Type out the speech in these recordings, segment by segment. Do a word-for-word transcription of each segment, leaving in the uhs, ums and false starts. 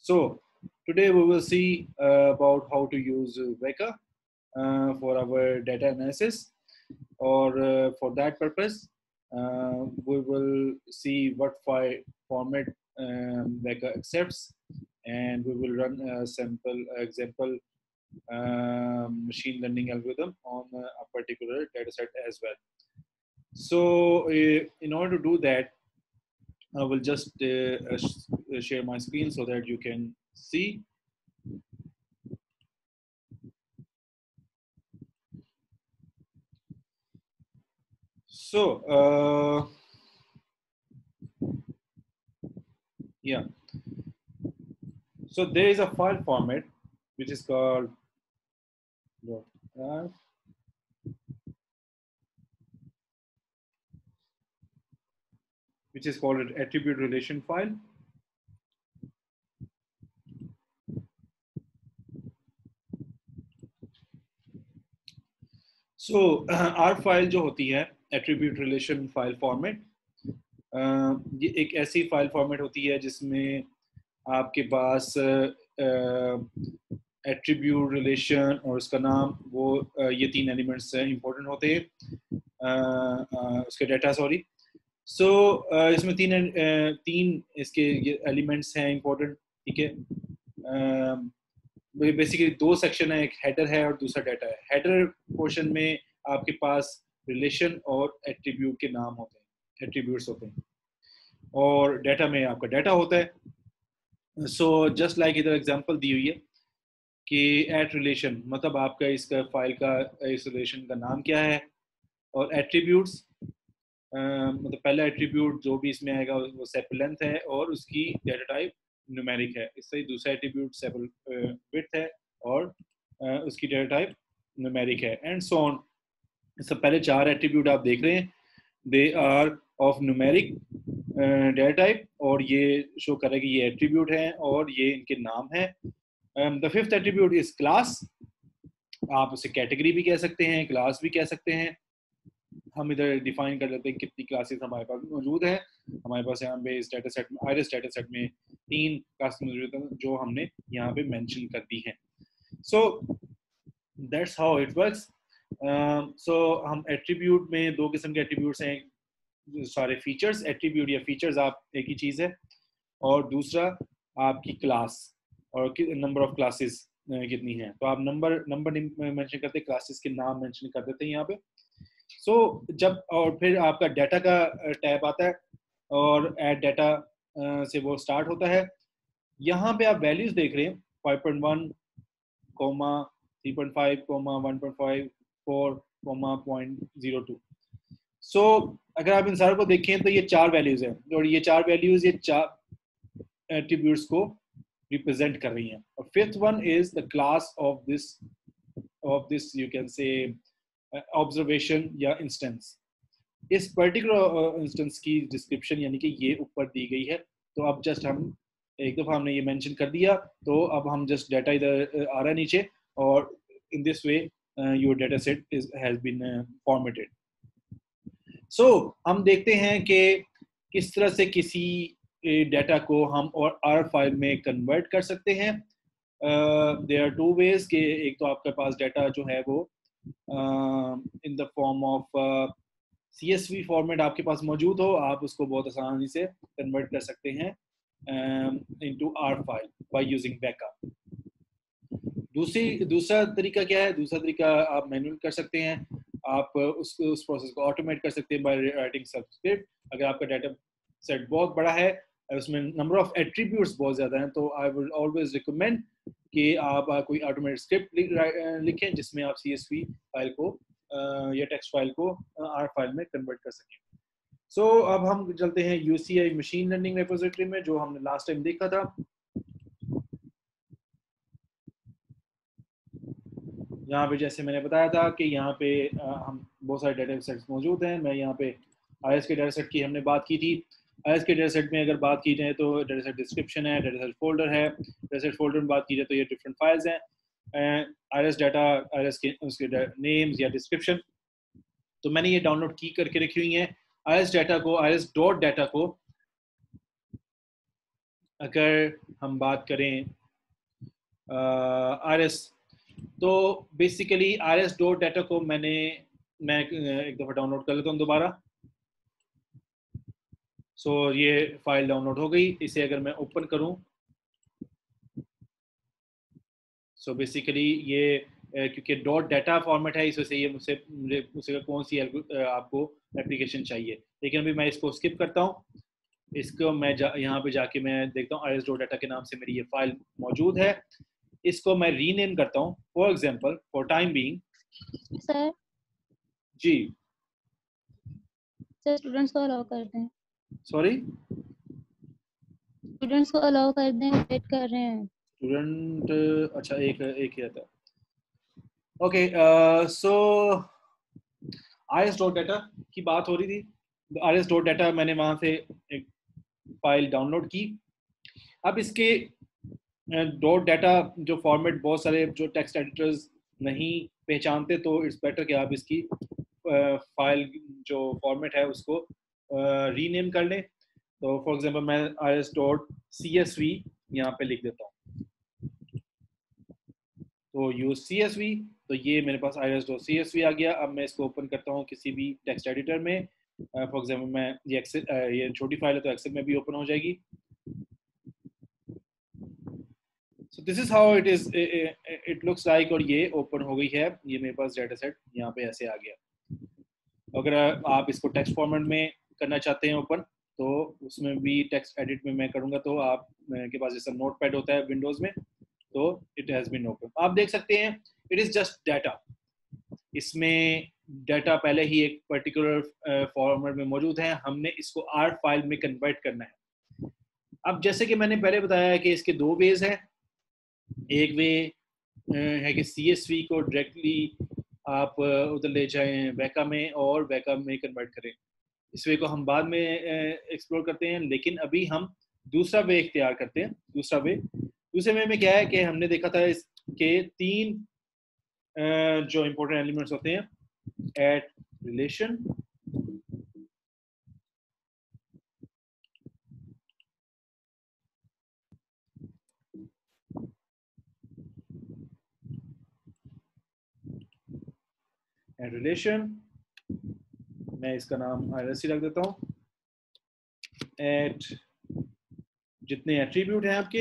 So today we will see uh, about how to use uh, Weka uh, for our data analysis, or uh, for that purpose, uh, we will see what file format um, Weka accepts, and we will run a sample example um, machine learning algorithm on a particular data set as well. So uh, in order to do that, I will just uh, uh, share my screen so that you can see. So, uh, yeah. So there is a file format which is called uh, which is called an attribute relation file. So R file जो होती है attribute relation file format, uh, ये एक ऐसी file format होती है जिसमें आपके पास एट्रीब्यूट रिलेशन और उसका नाम वो uh, ये तीन एलिमेंट्स इंपॉर्टेंट होते हैं, uh, uh, उसके data sorry so so, uh, इसमें तीन uh, तीन इसके एलिमेंट्स हैं इंपॉर्टेंट, ठीक है। बेसिकली uh, दो सेक्शन है, एक हेडर है और दूसरा डाटा है। हेडर पोर्शन में आपके पास रिलेशन और एट्रीब्यूट के नाम होते हैं, एट्रीब्यूट्स होते हैं, और डाटा में आपका डाटा होता है। सो जस्ट लाइक इधर एग्जांपल दी हुई है कि एट रिलेशन मतलब आपका इसका फाइल का इस रिलेशन का नाम क्या है, और एट्रीब्यूट्स Uh, मतलब पहला एट्रीब्यूट जो भी इसमें आएगा वो सेपल लेंथ है और उसकी डाटा टाइप न्यूमेरिक है। इससे दूसरा एट्रीब्यूट सेपल विड्थ है और uh, उसकी डाटा टाइप न्यूमेरिक है, एंड सो ऑन। इससे पहले चार एट्रीब्यूट आप देख रहे हैं, they are of numeric data type, और ये शो कर रहा है कि ये एट्रीब्यूट है और ये इनके नाम है। The fifth attribute is class. आप उसे कैटेगरी भी कह सकते हैं, क्लास भी कह सकते हैं। हम इधर डिफाइन कर लेते हैं कितनी क्लासेस हमारे पास मौजूद है। हमारे पास यहाँ पे इस डाटा सेट में, आइरिस डाटा सेट में तीन क्लास मौजूद है जो हमने यहाँ पे मेंशन कर दी है। So that's how it works. So हम एट्रीब्यूट में दो किस्म के एट्रीब्यूट्स हैं, सारे फीचर्स। एट्रीब्यूट या फीचर्स आप एक ही चीज़ है, और दूसरा आपकी क्लास और नंबर ऑफ क्लासेस कितनी है। तो आप नंबर नंबर मेंशन करते, क्लासेस के नाम मेंशन कर देते हैं यहाँ पे। सो so, जब और फिर आपका डाटा का टैब आता है और ऐड डाटा से वो स्टार्ट होता है। यहाँ पे आप वैल्यूज देख रहे हैं five point one comma three point five comma one point five four comma point zero two. So अगर आप इन सारों को देखें तो ये चार वैल्यूज हैं, और ये चार वैल्यूज ये चार एट्रीब्यूट्स को रिप्रेजेंट कर रही हैं। और fifth one is the class of this of this you can say observation या इंस्टेंस। इस पर्टिकुलर इंस्टेंस की डिस्क्रिप्शन यानी कि ये ऊपर दी गई है। तो अब जस्ट हम एक दफ़ा हमने ये मेंशन कर दिया, तो अब हम जस्ट डाटा इधर आ रहा है नीचे, और in this way your data set is has been formatted. So हम देखते हैं कि किस तरह से किसी डाटा को हम और आर फाइल में कन्वर्ट कर सकते हैं। देयर आर टू वेज के एक तो आपके पास डाटा जो है वो in the form of C S V format आपके पास मौजूद हो, आप उसको बहुत आसानी से कन्वर्ट कर सकते हैं into R file by using backup. दूसरी दूसरा तरीका क्या है? दूसरा तरीका आप मैनुअल कर सकते हैं, आप उस उस प्रोसेस को ऑटोमेट कर सकते हैं बाय राइटिंग सबस्क्रिप्ट। अगर आपका डाटा सेट बहुत बड़ा है, उसमें नंबर ऑफ एट्रीब्यूट्स बहुत ज़्यादा हैं, तो आई विल ऑलवेज रिकमेंड कि आप कोई ऑटोमेटेड स्क्रिप्ट लिखें जिसमें आप सी एस वी फाइल को या टेक्स्ट फाइल को आर फाइल में कन्वर्ट कर सकें। सो so, अब हम चलते हैं U C I machine learning repository में, जो हमने लास्ट टाइम देखा था। यहाँ पे जैसे मैंने बताया था कि यहाँ पे आ, हम बहुत सारे डाटा सेट्स मौजूद हैं। मैं यहाँ पे आई एस के डाटा सेट की हमने बात की थी। आई एस के डाटा सेट में अगर बात की जाए तो डाटा सेट डिस्क्रिप्शन है, डाटा सेट फोल्डर है। डाटा सेट फोल्डर में बात की जाए तो ये डिफरेंट फाइल्स हैं, I S data, I S के उसके नेम्स या डिस्क्रिप्शन। तो मैंने ये डाउनलोड की करके रखी हुई है। आई एस डाटा को, आई एस डॉट डाटा को अगर हम बात करें आर एस, तो basically R S dot data को मैंने मैं एक दफ़ा डाउनलोड कर लेता हूँ दोबारा। सो so, ये फाइल डाउनलोड हो गई। इसे अगर मैं ओपन करूं, सो so बेसिकली ये क्योंकि डॉट डाटा फॉर्मेट है, इस वजह से ये मुझसे मुझे मुझसे कौन सी आपको एप्लीकेशन चाहिए, लेकिन अभी मैं इसको स्किप करता हूँ। इसको मैं जा, यहाँ पे जाके मैं देखता हूँ आर एस डॉट डाटा के नाम से मेरी ये फाइल मौजूद है। इसको मैं रीनेम करता हूँ for example, for time being. Sir ji sir students को अलाउ कर दें, सॉरी स्टूडेंट्स को अलाउ कर दें, वेट कर रहे हैं स्टूडेंट। अच्छा एक एक ही था। Okay so R S dot data की बात हो रही थी। आर एस डॉट डाटा मैंने वहां से एक फाइल डाउनलोड की। अब इसके डॉट डाटा जो फॉर्मेट बहुत सारे जो टेक्स्ट एडिटर्स नहीं पहचानते, तो इट्स बेटर कि आप इसकी फाइल जो फॉर्मेट है उसको रीनेम कर लें। तो फॉर एग्जांपल मैं R S dot C S V यहाँ पे लिख देता हूँ, तो यूज सी एस वी। तो ये मेरे पास I S dot C S V आ गया। अब मैं इसको ओपन करता हूँ किसी भी टेक्स्ट एडिटर में। फॉर एग्जांपल मैं ये एक्सेल, ये छोटी फाइल है तो एक्सेल में भी ओपन हो जाएगी। So this is how it is it looks like, और ये ओपन हो गई है। ये मेरे पास डाटा सेट यहाँ पे ऐसे आ गया। अगर आप इसको टेक्स्ट फॉर्मेट में करना चाहते हैं ओपन, तो उसमें भी टेक्स्ट एडिट में मैं करूँगा, तो आप के पास जैसा नोट पैड होता है विंडोज में, तो इट हैज बीन ओपन। आप देख सकते हैं इट इज जस्ट डाटा। इसमें डाटा पहले ही एक पर्टिकुलर फॉर्मेट में मौजूद है, हमने इसको आर फाइल में कन्वर्ट करना है। अब जैसे कि मैंने पहले बताया है कि इसके दो वेज हैं। एक वे है कि सी एस वी को डायरेक्टली आप उधर ले जाएं वैका में और वैका में कन्वर्ट करें। इस वे को हम बाद में एक्सप्लोर करते हैं, लेकिन अभी हम दूसरा वे इख्तियार करते हैं। दूसरा वे दूसरे वे में क्या है कि हमने देखा था इसके तीन जो इंपॉर्टेंट एलिमेंट्स होते हैं, एट रिलेशन, एट रिलेशन, मैं इसका नाम आरएससी रख देता हूँ। एट जितने एट्रीब्यूट हैं आपके,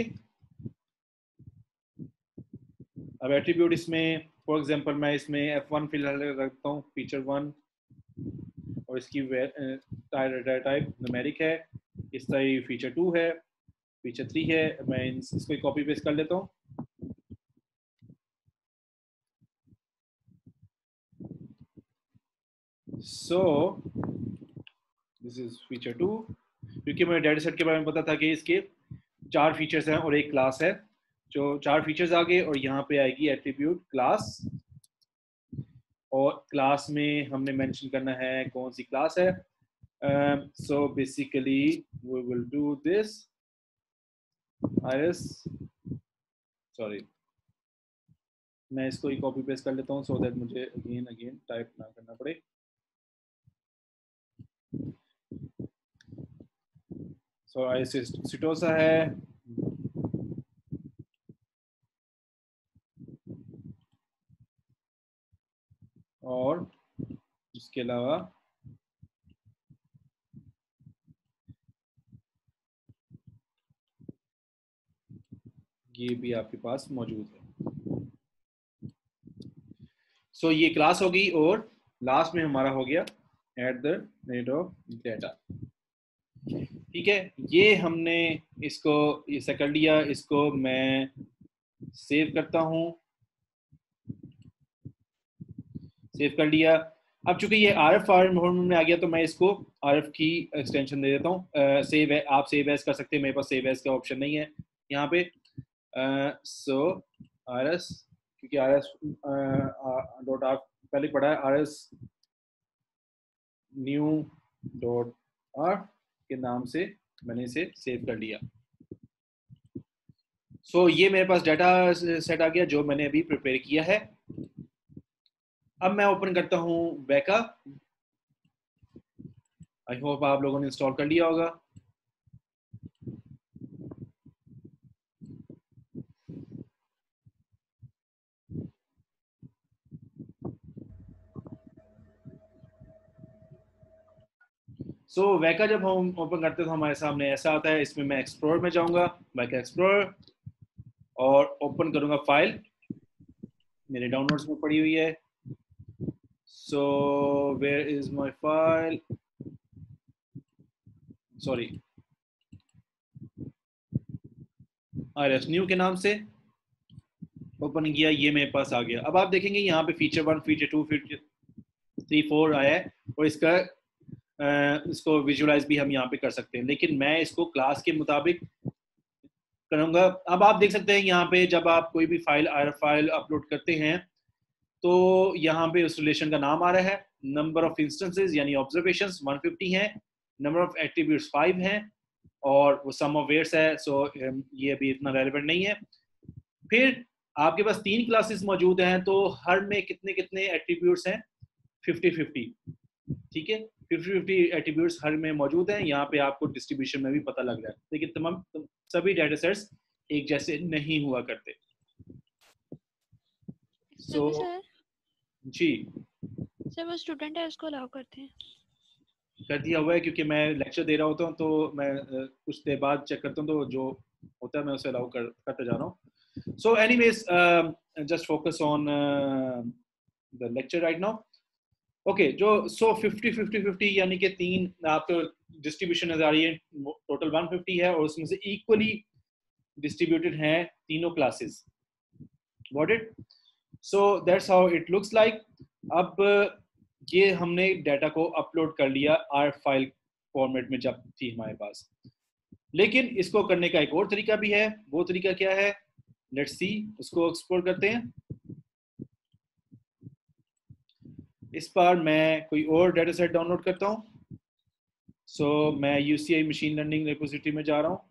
अब एट्रीब्यूट इसमें फॉर एग्जांपल मैं इसमें एफ वन फिलहाल रखता हूँ, फीचर वन, और इसकी डाटा टाइप न्यूमेरिक है। इस तरह फीचर टू है, फीचर थ्री है। मैं इसको कॉपी पेस्ट कर लेता हूँ। So this is feature two, क्योंकि मुझे डेटा सेट के बारे में पता था कि इसके चार फीचर्स हैं और एक क्लास है। जो चार फीचर्स आ गए, और यहाँ पे आएगी एट्रीब्यूट क्लास, और क्लास में हमने मेंशन करना है कौन सी क्लास है। So basically we will do this RS, sorry मैं इसको ही कॉपी पेस्ट कर लेता हूँ सो दैट मुझे अगेन अगेन टाइप ना करना पड़े। सो आरएस सिटोसा है, और इसके अलावा ये भी आपके पास मौजूद है। सो so, ये क्लास होगी, और लास्ट में हमारा हो गया at the rate of data. ठीक है, ये हमने इसको इसे कर लिया। इसको मैं सेव करता हूँ, सेव कर लिया। अब चूंकि ये आर एफ फॉर्मेट में आ गया, तो मैं इसको आर एफ की एक्सटेंशन दे देता हूँ। सेव है, आप सेव एज कर सकते हैं, मेरे पास सेव एज का ऑप्शन नहीं है यहाँ पे। सो आर एस, क्योंकि आर एस डॉट आर पहले पढ़ा है, R S new dot R के नाम से मैंने इसे सेव कर लिया। सो so, ये मेरे पास डाटा सेट आ गया जो मैंने अभी प्रिपेयर किया है। अब मैं ओपन करता हूँ वैका। आई होप आप लोगों ने इंस्टॉल कर लिया होगा। सो वैका जब हम ओपन करते हैं तो हमारे सामने ऐसा आता है। इसमें मैं एक्सप्लोर में जाऊंगा, वैका एक्सप्लोर, और ओपन करूंगा फाइल, मेरे डाउनलोड्स में पड़ी हुई है। So where is my file, sorry, RS new के नाम से ओपन किया, ये मेरे पास आ गया। अब आप देखेंगे यहाँ पे feature one, feature two, feature three, four आया है, और इसका uh, इसको विजुअलाइज भी हम यहाँ पे कर सकते हैं, लेकिन मैं इसको क्लास के मुताबिक करूँगा। अब आप देख सकते हैं यहाँ पे जब आप कोई भी फाइल फाइल अपलोड करते हैं तो यहाँ पे उस रिलेशन का नाम आ रहा है, नंबर ऑफ इंस्टेंसेस यानी ऑब्जर्वेशंस वन फिफ्टी हैं, नंबर ऑफ एट्रीब्यूट्स फाइव हैं, और वो सम ऑफ वेयर्स है। सो ये अभी इतना रेलेवेंट नहीं है। फिर आपके पास तीन क्लासेस मौजूद हैं, तो हर में कितने कितने एट्रीब्यूट्स हैं, फिफ्टी फिफ्टी, ठीक है, फिफ्टी फिफ्टी एट्रीब्यूट्स हर में मौजूद हैं। यहाँ पे आपको डिस्ट्रीब्यूशन में भी पता लग रहा है, लेकिन तमाम सभी डेटा सेट्स एक जैसे नहीं हुआ करते। इसमें भी so, सर जी सर वो स्टूडेंट है उसको अलाउ करते हैं। कर दिया हुआ है, क्योंकि मैं लेक्चर दे रहा होता हूँ तो मैं अ, कुछ देर बाद चेक करता हूँ, तो जो होता है मैं उसे अलाउ कर, करते जा रहा हूँ। So anyways just focus on the lecture right now. Okay, जो सो फिफ्टी फिफ्टी फिफ्टी यानी कि तीन आपको डिस्ट्रीब्यूशन नजर आ रही है, टोटल वन फिफ्टी है, और उसमें से इक्वली डिस्ट्रीब्यूटेड हैं तीनों classes. Got it? So that's how it looks like. अब ये हमने डाटा को अपलोड कर लिया आर फाइल फॉर्मेट में जब थी हमारे पास, लेकिन इसको करने का एक और तरीका भी है। वो तरीका क्या है? लेट्स सी, उसको एक्सप्लोर करते हैं। इस बार मैं कोई और डाटा सेट डाउनलोड करता हूँ। सो so, मैं यूसीआई मशीन लर्निंग रिपोजिटरी में जा रहा हूँ,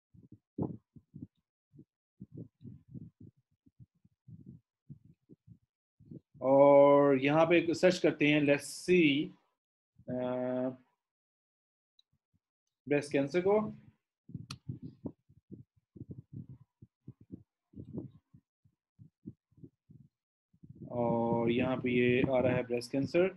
और यहाँ पे सर्च करते हैं, लेट्स सी ब्रेस्ट कैंसर को, और यहाँ पे ये आ रहा है ब्रेस्ट कैंसर।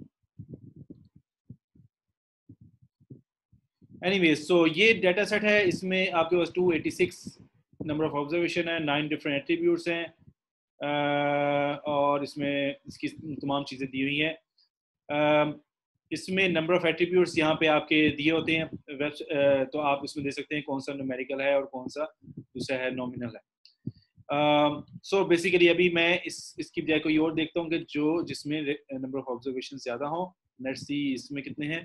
एनीवेज, सो ये डाटा सेट है, इसमें आपके पास two eighty six number of observation है, नाइन डिफरेंट एट्रीब्यूट्स हैं, और इसमें इसकी तमाम चीज़ें दी हुई हैं। इसमें नंबर ऑफ एट्रीब्यूट्स यहाँ पे आपके दिए होते हैं वेब, तो आप इसमें दे सकते हैं कौन सा न्यूमेरिकल है और कौन सा दूसरा है नॉमिनल है। सो uh, बेसिकली so अभी मैं इस इसकी बजाय कोई और देखता हूँ कि जो जिसमें नंबर ऑफ ऑब्जर्वेशन ज़्यादा हो। लेट्स सी इसमें कितने हैं।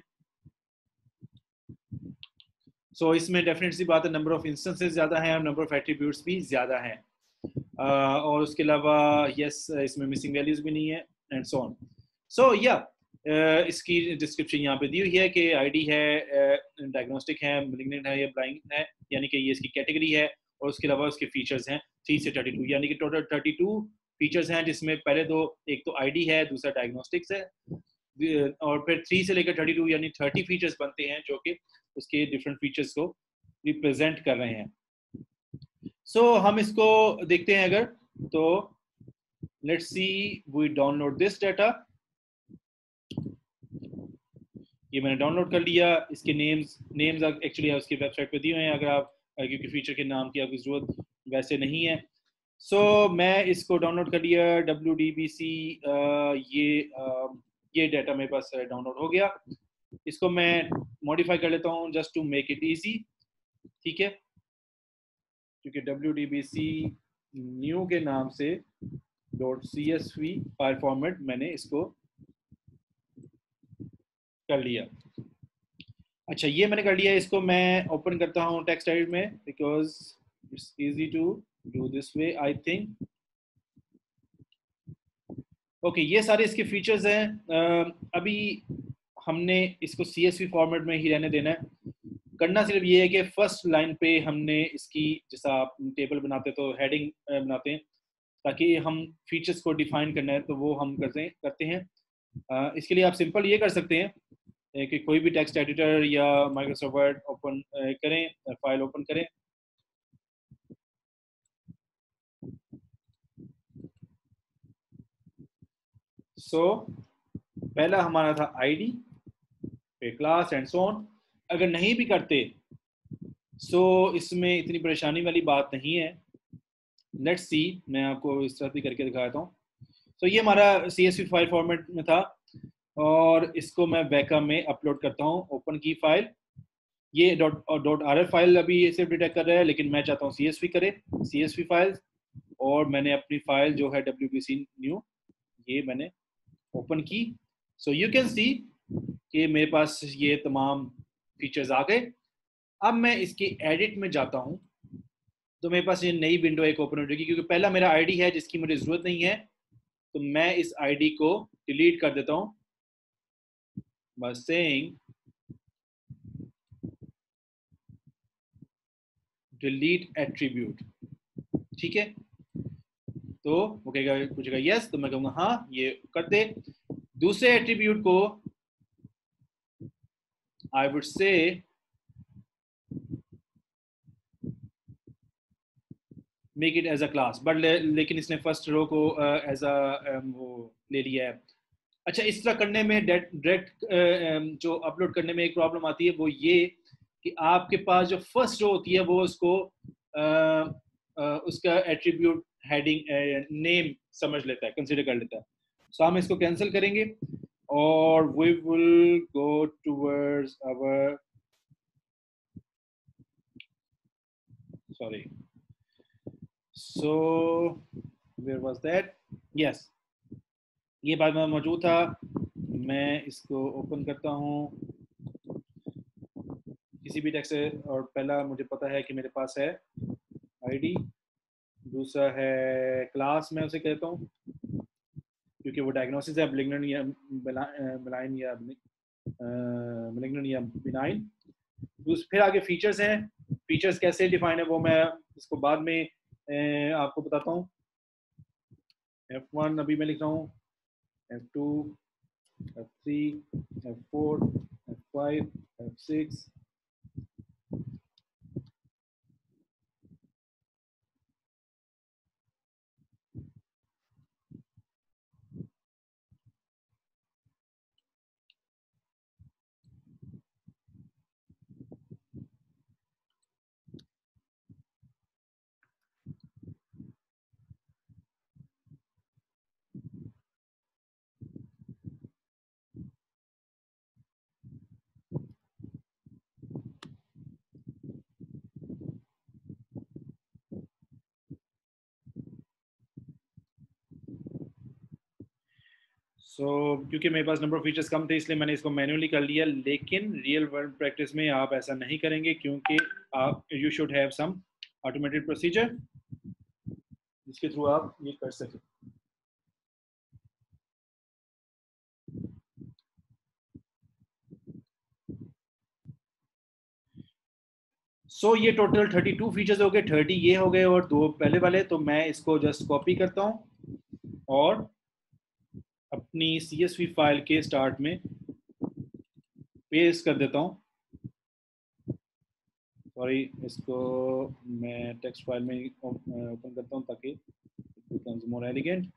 सो so, इसमें डेफिनेट सी बात है, नंबर ऑफ इंस्टेंसेस ज़्यादा हैं और नंबर ऑफ एट्रीब्यूट्स भी ज़्यादा हैं, uh, और उसके अलावा यस इसमें मिसिंग वैल्यूज भी नहीं है, एंड सो ऑन। सो या इसकी डिस्क्रिप्शन यहाँ पे दी हुई है कि आईडी है, डायग्नोस्टिक है, मैलिग्नेंट है या ब्लाइंड है, यानी कि ये इसकी कैटेगरी है, और उसके अलावा उसके फीचर्स हैं थ्री से थर्टी टू, यानी कि टोटल थर्टी टू फीचर्स हैं, जिसमें पहले दो, एक तो आईडी है, दूसरा डायग्नोस्टिक्स है, और फिर थ्री से लेकर थर्टी टू यानी थर्टी फीचर्स बनते हैं जो कि उसके डिफरेंट फीचर्स को रिप्रेजेंट कर रहे हैं। सो so, हम इसको देखते हैं अगर, तो let's see we download this data. ये मैंने डाउनलोड कर लिया। इसके नेम्स नेम्स एक्चुअली उसकी वेबसाइट पे दिए हुए हैं, अगर आप, क्योंकि फीचर के नाम की आपकी जरूरत वैसे नहीं है। सो so, मैं इसको डाउनलोड कर लिया, डब्ल्यू डी बी सी, ये आ, ये डाटा मेरे पास डाउनलोड हो गया। इसको मैं मॉडिफाई कर लेता हूँ just to make it easy, ठीक है, क्योंकि W D B C new के नाम से dot C S V file format मैंने इसको कर लिया। अच्छा, ये मैंने कर लिया। इसको मैं ओपन करता हूँ टेक्स्ट एडिटर में, because it's easy to do this way I think. Okay, ये सारे इसके फीचर्स हैं। अभी हमने इसको सी एस वी फॉर्मेट में ही रहने देना है। करना सिर्फ ये है कि फर्स्ट लाइन पे हमने इसकी, जैसा आप टेबल बनाते तो हेडिंग बनाते हैं, ताकि हम फीचर्स को डिफाइन करना है तो वो हम करते हैं करते हैं इसके लिए आप सिंपल ये कर सकते हैं कि कोई भी टेक्स्ट एडिटर या माइक्रोसॉफ्ट वर्ड ओपन करें, फाइल ओपन करें, सो so, पहला हमारा था ID, class and so on. अगर नहीं भी करते सो so इसमें इतनी परेशानी वाली बात नहीं है। लेट्स सी, मैं आपको इस तरह भी करके दिखाता हूँ। तो so ये हमारा C S V file format में था और इसको मैं बैकअप में अपलोड करता हूँ। ओपन की फाइल, ये dot dot R F file अभी ये सिर्फ डिटेक्ट कर रहा है, लेकिन मैं चाहता हूँ सी एस वी करे, सी एस वी फाइल। और मैंने अपनी फाइल जो है डब्ल्यू पी सी न्यू, ये मैंने ओपन की। सो यू कैन सी कि मेरे पास ये तमाम फीचर्स आ गए। अब मैं इसके एडिट में जाता हूँ तो मेरे पास ये नई विंडो एक ओपन हो जाएगी, क्योंकि पहला मेरा आईडी है जिसकी मुझे जरूरत नहीं है, तो मैं इस आईडी को डिलीट कर देता हूँ बस सेइंग डिलीट एट्रीब्यूट। ठीक है, तो वो कहेगा, पूछेगा यस, तो मैं कहूँगा हाँ ये कर दे। दूसरे एट्रीब्यूट को I would say make it as a class, but लेकिन इसने फर्स्ट रो को एज अ वो ले लिया है। अच्छा, इस तरह करने में डायरेक्ट जो अपलोड करने में एक प्रॉब्लम आती है, वो ये कि आपके पास जो फर्स्ट रो होती है वो उसको आ, आ, उसका एट्रीब्यूट हेडिंग नेम समझ लेता है, कंसीडर कर लेता है। सो so, हम इसको कैंसिल करेंगे और we will go towards our, sorry, so where was that, yes, ये बात में मौजूद था। मैं इसको ओपन करता हूँ किसी भी टेक्स्ट से, और पहला मुझे पता है कि मेरे पास है आईडी, दूसरा है क्लास, मैं उसे कहता हूँ क्योंकि वो डायग्नोसिस है, मैलिग्नेंट या बेलाइन या मैलिग्नेंट या बिनाइन। फिर आगे फीचर्स हैं, फीचर्स कैसे डिफाइन है वो मैं इसको बाद में ए, आपको बताता हूँ। एफ वन अभी मैं लिख रहा हूँ, F two, F three, F four, F five, F six, so so, क्योंकि मेरे पास नंबर ऑफ फीचर्स कम थे इसलिए मैंने इसको मैन्युअली कर लिया, लेकिन रियल वर्ल्ड प्रैक्टिस में आप ऐसा नहीं करेंगे, क्योंकि आप you should have some automated procedure जिसके थ्रू आप ये कर सकें। सो so, ये टोटल थर्टी टू फीचर्स हो गए, थर्टी ये हो गए और दो पहले वाले। तो मैं इसको जस्ट कॉपी करता हूँ और अपनी सी एस वी फाइल के स्टार्ट में पेस्ट कर देता हूँ। सॉरी, इसको मैं टेक्स्ट फाइल में ओपन करता हूँ ताकि it becomes more elegant.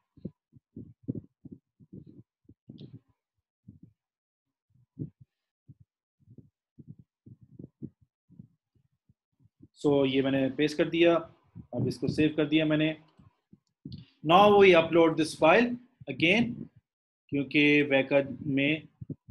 So so, ये मैंने पेस्ट कर दिया, अब इसको सेव कर दिया मैंने। Now we upload this file again, क्योंकि बैकअप में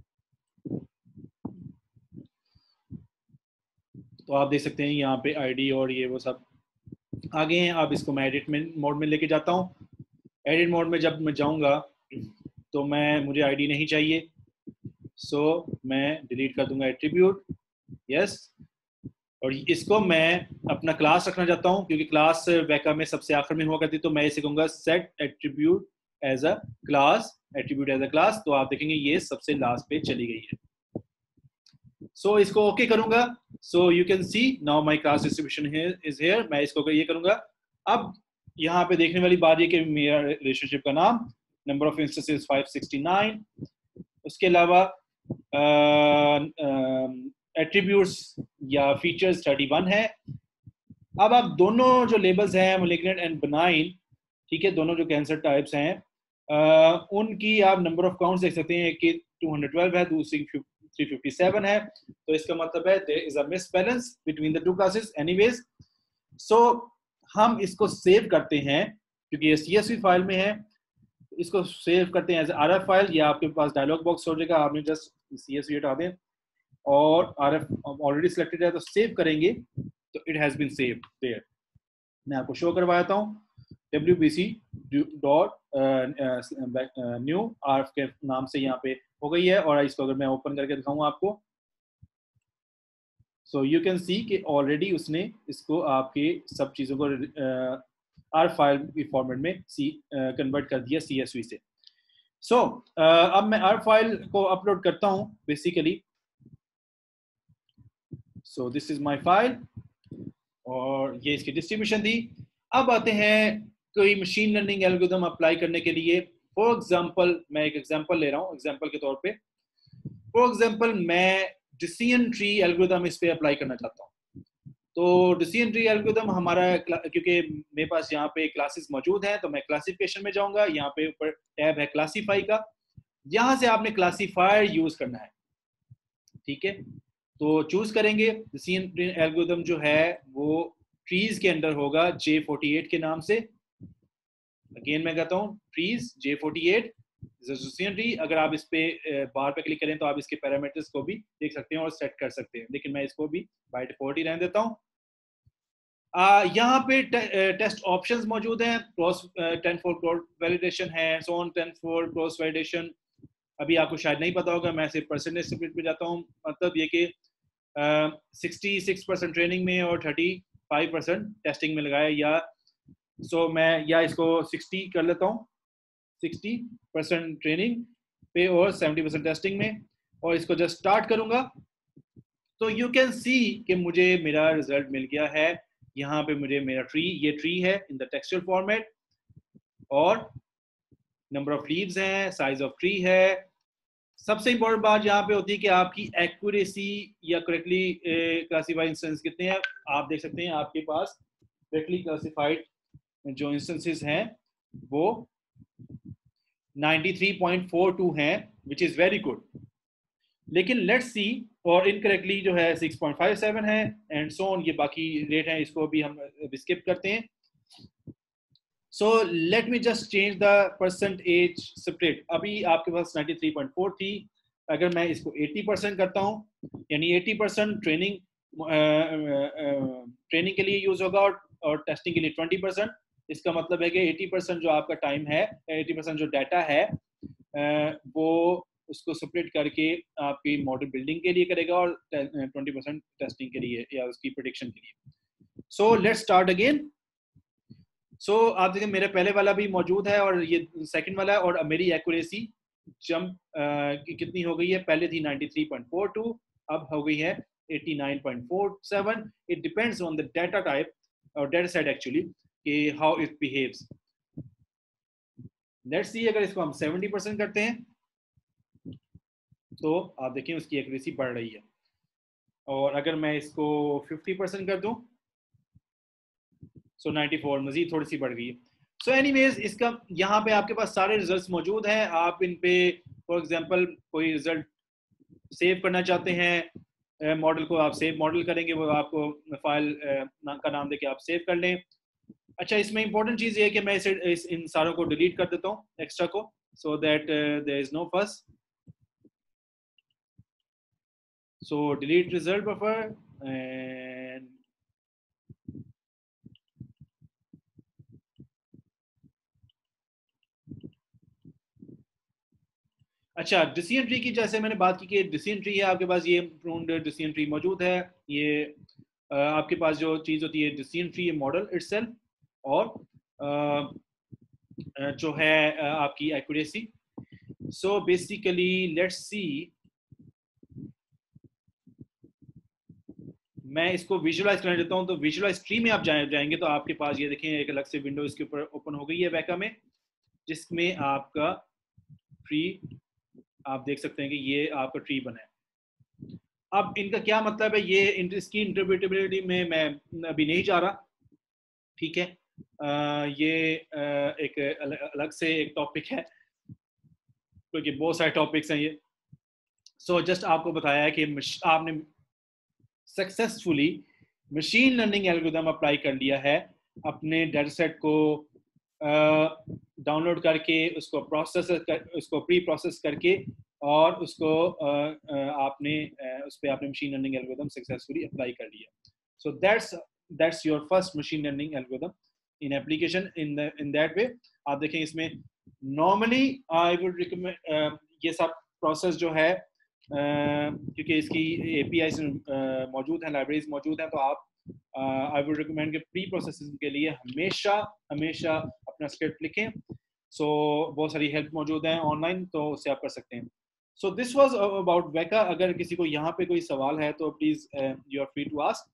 तो आप देख सकते हैं यहाँ पे आईडी और ये वो सब आगे हैं। अब इसको मैं एडिट में मोड में लेके जाता हूँ। एडिट मोड में जब मैं जाऊँगा तो मैं मुझे आईडी नहीं चाहिए, सो so, मैं डिलीट कर दूंगा एट्रीब्यूट, यस। और इसको मैं अपना क्लास रखना चाहता हूँ, क्योंकि क्लास बैकअप में सबसे आखिर में हुआ करती, तो मैं इसे कहूँगा set attribute as a class, attribute as a class. तो आप देखेंगे ये सबसे लास्ट पे चली गई है। सो so, इसको ओके okay करूंगा। So you can see now my class distribution is here. मैं इसको ये करूंगा। अब यहाँ पे देखने वाली बात ये कि मेरा रिलेशनशिप का नाम, number of instances five sixty nine, उसके अलावा एट्रीब्यूट्स या फीचर्स थर्टी वन है। अब आप दोनों जो लेबल्स हैं मैलिग्नेंट एंड बेनाइन, ठीक है, दोनों जो कैंसर टाइप्स हैं, uh, उनकी आप नंबर ऑफ काउंट्स देख सकते हैं कि टू हंड्रेड ट्वेल्व है, दूसरी थ्री फिफ्टी सेवन है, तो इसका मतलब है there is a misbalance between the two classes anyways. So हम इसको सेव करते हैं क्योंकि ये सीएसवी फाइल में है, इसको सेव करते हैं एज आरएफ फाइल, या आपके पास डायलॉग बॉक्स हो जाएगा, आपने जस्ट सीएसवी हटा दें और आरएफ ऑलरेडी सिलेक्टेड है तो सेव करेंगे तो it has been saved there. मैं आपको शो करवाता हूँ, wbc डॉट न्यू आरएफ के नाम से यहाँ पे हो गई है, और इसको अगर मैं ओपन करके दिखाऊँ आपको, सो यू कैन सी कि ऑलरेडी उसने इसको आपके सब चीज़ों को आर फाइल की फॉर्मेट में सी कन्वर्ट कर दिया सीएसवी से। सो so, uh, अब मैं आर फाइल को अपलोड करता हूँ basically. So this is my file और ये इसकी डिस्ट्रीब्यूशन थी। अब आते हैं कोई मशीन लर्निंग एल्गोरिथम अप्लाई करने के लिए। फॉर एग्जांपल मैं एक एग्जांपल ले रहा हूँ, एग्जांपल के तौर पे फॉर एग्जांपल मैं डिसीजन ट्री एल्गोरिथम इस पे अप्लाई करना चाहता हूँ। तो डिसीजन ट्री एल्गोरिथम हमारा, क्योंकि मेरे पास यहाँ पे क्लासेस मौजूद हैं तो मैं क्लासिफिकेशन में जाऊंगा, यहाँ पे ऊपर टैब है क्लासीफाई का, यहाँ से आपने क्लासीफायर यूज करना है, ठीक है। तो चूज करेंगे डिसीजन ट्री एल्गोरिथम जो है वो ट्रीज के अंदर होगा जे फोर्टी एट के नाम से। अगेन मैं कहता हूँ trees J forty eight decision tree. अगर आप इस पे बार पे क्लिक करें तो आप इसके पैरामीटर्स को भी देख सकते हैं और सेट कर सकते हैं, लेकिन मैं इसको भी बाय डिफॉल्ट ही रहने देता हूँ। यहाँ पे टे, टेस्ट ऑप्शंस मौजूद हैं, cross ten four cross validation है, so ten four cross validation. अभी आपको शायद नहीं पता होगा, मैं सिर्फ परसेंटेज स्प्लिट पे जाता हूँ, मतलब ये कि सिक्सटी सिक्स परसेंट ट्रेनिंग में और थर्टी फाइव परसेंट टेस्टिंग में लगाया, या सो so, मैं या इसको सिक्सटी कर लेता हूँ, सिक्सटी परसेंट ट्रेनिंग पे और सेवेंटी परसेंट टेस्टिंग में, और इसको जस्ट स्टार्ट करूंगा तो यू कैन सी कि मुझे मेरा रिजल्ट मिल गया है। यहाँ पे मुझे मेरा ट्री, ये ट्री है इन द टेक्सचर फॉर्मेट, और नंबर ऑफ लीव्स हैं, साइज ऑफ ट्री है। सबसे इंपॉर्टेंट बात यहाँ पे होती है कि आपकी एक्यूरेसी या करेक्टली क्लासिफाइड इंस्टेंस कितने हैं। आप देख सकते हैं आपके पास करेक्टली क्लासिफाइड जो इंस्टेंसेस हैं वो ninety three point four two हैं, विच इज वेरी गुड। लेकिन लेट्स सी, और इनकरेक्टली जो है सिक्स पॉइंट फाइव सेवन है एंड सो ऑन, ये बाकी रेट हैं, इसको भी हम स्किप करते हैं। So let me just change the percentage split. अभी आपके पास नाइंटी थ्री पॉइंट फोर थी, अगर मैं इसको एटी परसेंट करता हूँ, यानी एटी परसेंट ट्रेनिंग ट्रेनिंग के लिए यूज होगा और, और टेस्टिंग के लिए ट्वेंटी परसेंट। इसका मतलब है कि एटी परसेंट जो आपका टाइम है, एटी परसेंट जो डाटा है वो उसको स्प्लिट करके आपकी मॉडल बिल्डिंग के लिए करेगा और ट्वेंटी परसेंट टेस्टिंग के लिए या उसकी प्रेडिक्शन के लिए। So let's start again. So आप देखें मेरे पहले वाला भी मौजूद है और ये सेकंड वाला है, और मेरी एक्यूरेसी जंप की कितनी हो गई है, पहले थी ninety three point four two, अब हो गई है eighty nine point four seven. It depends on the data type और डाटा सेट एक्चुअली कि how it behaves. Let's see अगर इसको हम सेवेंटी परसेंट करते हैं तो आप देखें उसकी एक्यूरेसी बढ़ रही है, और अगर मैं इसको फिफ्टी परसेंट कर दूं सो नाइंटी फोर मजीद थोड़ी सी बढ़ गई है। सो एनीवेज इसका यहाँ पे आपके पास सारे रिजल्ट्स मौजूद हैं। आप इन पे फॉर एग्जांपल कोई रिजल्ट सेव करना चाहते हैं, मॉडल को आप सेव मॉडल करेंगे, वो आपको फाइल का नाम देके आप सेव कर लें। अच्छा, इसमें इंपॉर्टेंट चीज़ ये है कि मैं इसे इस इन सारों को डिलीट कर देता हूँ एक्स्ट्रा को, so that there is no fuss. So delete result buffer and अच्छा, डिसीजन ट्री की जैसे मैंने बात की कि डिसीजन ट्री है आपके पास, ये प्रून्ड डिसीजन ट्री मौजूद है। ये आ, आपके पास जो चीज़ होती है डिसीजन ट्री मॉडल इटसेल्फ, और आ, जो है आपकी accuracy. So basically let's see, मैं इसको विजुअलाइज करने देता हूँ। तो विजुअलाइज ट्री में आप जाए जाएंगे तो आपके पास ये देखें एक अलग से विंडो इसके ऊपर ओपन हो गई है वैका में, जिसमें आपका ट्री आप देख सकते हैं कि ये आपका ट्री बना है। अब इनका क्या मतलब है, ये इसकी इंटरप्रेटेबिलिटी में मैं अभी नहीं जा रहा, ठीक है। आ, ये आ, एक अलग, अलग से एक टॉपिक है, क्योंकि बहुत सारे टॉपिक्स हैं ये। सो जस्ट आपको बताया है कि आपने successfully machine learning algorithm apply कर लिया है, अपने डाटा सेट को डाउनलोड करके उसको प्रोसेस कर, उसको प्री प्रोसेस करके और उसको uh, uh, आपने uh, उस पर आपने machine learning algorithm successfully apply कर लिया. So that's that's your first machine learning algorithm in application. In the in that way आप देखें इसमें नॉर्मली आई वुड रिकमेंड ये सब प्रोसेस जो है uh, क्योंकि इसकी एपीआई uh, मौजूद हैं, लाइब्रेरीज मौजूद हैं, तो आप आई वुड रिकमेंड कि प्री प्रोसेसिंग के लिए हमेशा हमेशा अपना स्क्रिप्ट लिखें. सो so, बहुत सारी हेल्प मौजूद है ऑनलाइन, तो उससे आप कर सकते हैं. So this was about Weka. अगर किसी को यहाँ पे कोई सवाल है तो please you are free to ask.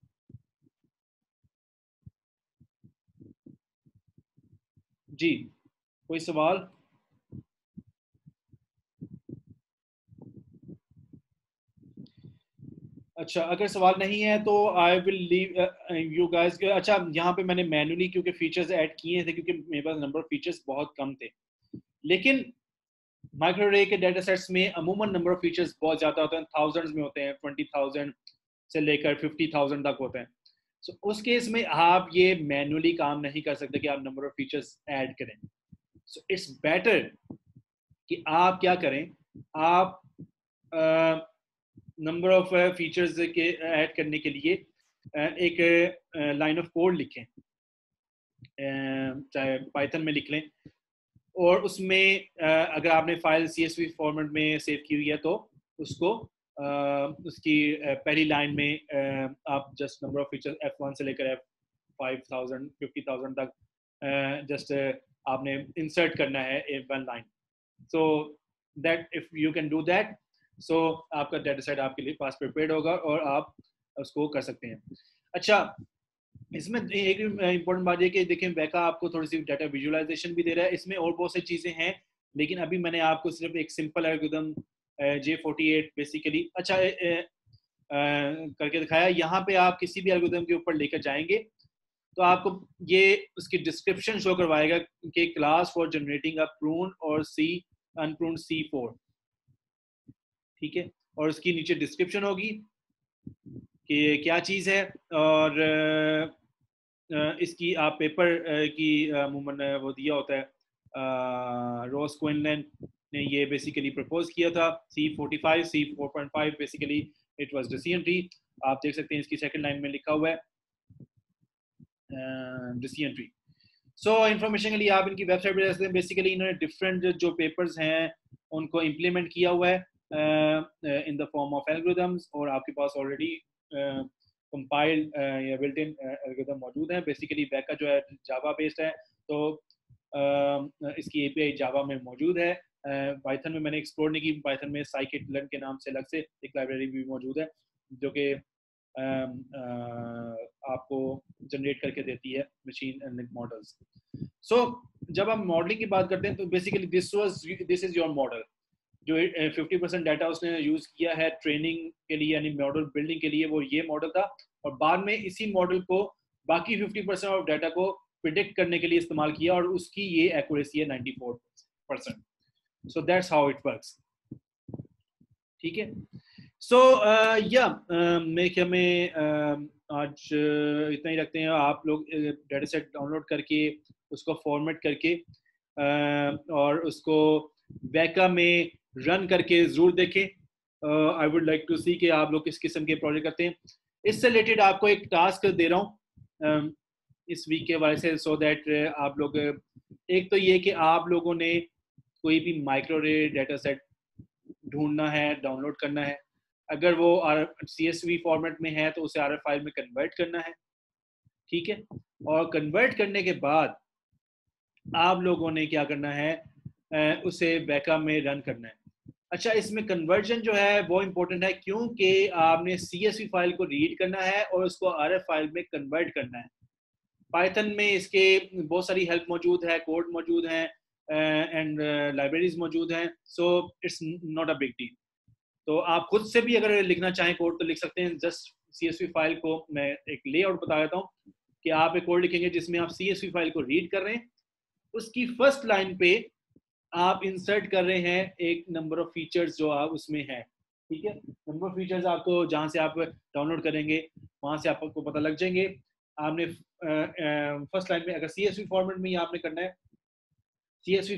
जी कोई सवाल? अच्छा, अगर सवाल नहीं है तो I will leave you guys. अच्छा, यहाँ पे मैंने मैन्युअली क्योंकि फीचर्स ऐड किए थे क्योंकि मेरे पास नंबर ऑफ फीचर्स बहुत कम थे, लेकिन माइक्रो रे के डेटा सेट्स में अमूमन नंबर ऑफ फीचर्स बहुत ज़्यादा होते हैं, थाउजेंड्स में होते हैं, ट्वेंटी थाउजेंड से लेकर फिफ्टी थाउजेंड तक होते हैं. सो so, उस केस में आप ये मैन्युअली काम नहीं कर सकते कि आप नंबर ऑफ फीचर्स ऐड करें. सो इट्स बेटर कि आप क्या करें, आप नंबर ऑफ फीचर्स के ऐड करने के लिए uh, एक लाइन ऑफ कोड लिखें, uh, चाहे पाइथन में लिख लें, और उसमें uh, अगर आपने फाइल सीएसवी फॉर्मेट में सेव की हुई है तो उसको uh, उसकी uh, पहली लाइन में uh, आप just number of features F one से लेकर F five thousand fifty thousand तक जस्ट uh, uh, आपने इंसर्ट करना है in one line. So that if you can do that, so आपका डाटा सेट आपके लिए पास प्रिपेयर्ड होगा और आप उसको कर सकते हैं. अच्छा, इसमें एक इम्पोर्टेंट बात ये कि देखें वेका आपको थोड़ी सी डाटा विजुअलाइजेशन भी दे रहा है, इसमें और बहुत सी चीज़ें हैं, लेकिन अभी मैंने आपको सिर्फ एक simple algorithm J forty eight basically अच्छा ए, ए, आ, करके दिखाया. यहाँ पे आप किसी भी एल्गोरिथम के ऊपर लेकर जाएंगे तो आपको ये उसकी डिस्क्रिप्शन शो करवाएगा कि class for generating a prune और सी अनप्रून्ड सी फोर, ठीक है, और उसकी नीचे डिस्क्रिप्शन होगी कि क्या चीज़ है, और इसकी आप पेपर की अमूमन वो दिया होता है. रोज क्विनलैन ने ये बेसिकली प्रपोज किया था, C forty five C four point five basically it was decision tree. आप देख सकते हैं इसकी सेकंड लाइन में लिखा हुआ है डिसीजन ट्री. सो इंफॉर्मेशन के लिए आप इनकी वेबसाइट पर देख सकते हैं. बेसिकली इन्होंने डिफरेंट जो पेपर्स हैं उनको इम्प्लीमेंट किया हुआ है in the form of algorithms, और आपके पास ऑलरेडी कंपाइल्ड या बिल्ट इन एल्गोरिथम मौजूद हैं. बेसिकली वेका जो है जावा बेस्ड है, तो uh, इसकी एपीआई जावा में मौजूद है. पाइथन uh, में मैंने एक्सप्लोर नहीं की. पाइथन में साइकिट-लर्न के नाम से अलग से एक लाइब्रेरी भी मौजूद है जो कि uh, uh, आपको जनरेट करके देती है मशीन लर्निंग मॉडल्स. सो जब हम मॉडलिंग की बात करते हैं तो basically this was this is your model. जो फिफ्टी परसेंट डाटा उसने यूज़ किया है ट्रेनिंग के लिए यानी मॉडल बिल्डिंग के लिए, वो ये मॉडल था, और बाद में इसी मॉडल को बाकी फिफ्टी परसेंट ऑफ डाटा को प्रिडिक्ट करने के लिए इस्तेमाल किया, और उसकी ये एक्यूरेसी है ninety four percent. So that's how it works. ठीक है. सो या मैं क्या मैं uh, आज uh, इतना ही रखते हैं. आप लोग डाटा सेट डाउनलोड करके उसको फॉर्मेट करके uh, और उसको वेका में रन करके जरूर देखें. I would like to see कि आप लोग किस किस्म के प्रोजेक्ट करते हैं. इससे रिलेटेड आपको एक टास्क दे रहा हूँ uh, इस वीक के वजह से, सो दैट आप लोग, एक तो ये कि आप लोगों ने कोई भी माइक्रो रे डाटा सेट ढूंढना है, डाउनलोड करना है. अगर वो आर सी एस वी फॉर्मेट में है तो उसे आर एफ फाइल में कन्वर्ट करना है, ठीक है, और कन्वर्ट करने के बाद आप लोगों ने क्या करना है, uh, उसे वेका में रन करना है. अच्छा, इसमें कन्वर्जन जो है वो इम्पोर्टेंट है क्योंकि आपने सी एस वी फाइल को रीड करना है और उसको आर एफ फाइल में कन्वर्ट करना है. पाइथन में इसके बहुत सारी हेल्प मौजूद है, कोड मौजूद हैं एंड लाइब्रेरीज मौजूद हैं. So it's not a big deal. तो आप खुद से भी अगर लिखना चाहें कोड तो लिख सकते हैं. Just C S V file को मैं एक लेआउट बता देता हूँ कि आप एक कोड लिखेंगे जिसमें आप सी एस वी फाइल को रीड कर रहे हैं. उसकी फर्स्ट लाइन पे आप इंसर्ट कर रहे हैं एक नंबर ऑफ फीचर्स जो आप उसमें हैं. ठीक है। नंबर ऑफ फीचर्स आपको जहाँ से आप डाउनलोड करेंगे वहाँ से आपको पता लग जाएंगे। आपने फर्स्ट लाइन में अगर सीएसवी फॉर्मेट में ही आपने करना है, सीएसवी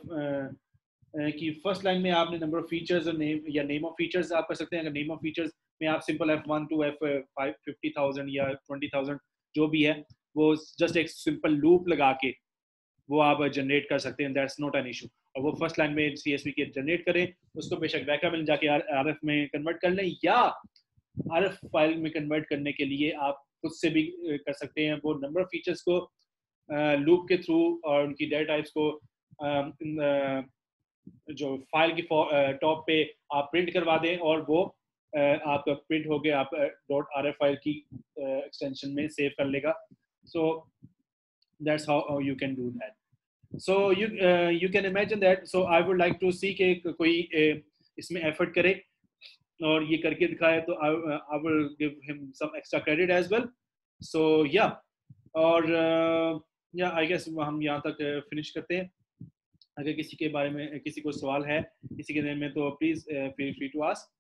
की फर्स्ट लाइन में आपने नंबर ऑफ फीचर्स और नेम या नेम ऑफ फीचर्स आप कर सकते हैं। अगर नेम ऑफ फीचर्स में आप simple F one to F five fifty thousand या ट्वेंटी थाउजेंड जो भी है वो जस्ट एक सिंपल लूप लगा के वो आप जनरेट कर सकते हैं, दैट्स नॉट एन इशू। और वो फर्स्ट लाइन में सीएसवी के जनरेट करें, उसको बेशक बैकअप में जाके आरएफ में कन्वर्ट कर लें, या आरएफ फाइल में कन्वर्ट करने के लिए आप खुद से भी कर सकते हैं। वो नंबर ऑफ फीचर्स को लूप के थ्रू और उनकी डेटा टाइप्स को uh, जो फाइल की टॉप पे आप प्रिंट करवा दें और वो आपका प्रिंट हो गया, आप डॉट आर एफ फाइल की एक्सटेंशन में सेव कर लेगा। So that's how you can do that. So you you can imagine that. So I would like to see के कोई uh, इसमें एफर्ट करे और ये करके दिखाए, तो I will give him some extra credit as well. So या और या आई गेस हम यहाँ तक फिनिश करते हैं। अगर किसी के बारे में किसी को सवाल है किसी के नए में तो please feel free to ask.